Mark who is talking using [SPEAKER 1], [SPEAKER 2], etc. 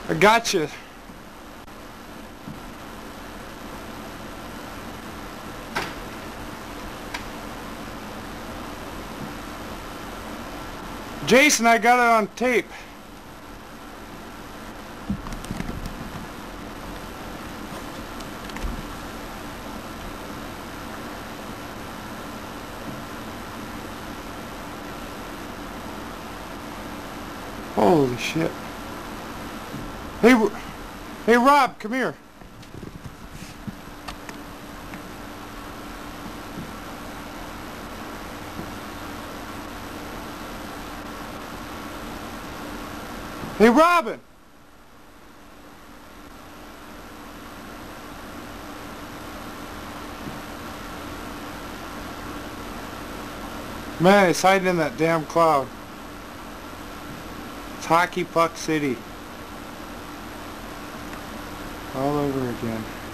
[SPEAKER 1] I got you. Jason, I got it on tape. Holy shit. Hey Rob, come here. Hey Robin. Man, it's hiding in that damn cloud. It's Hockey Puck City. All over again.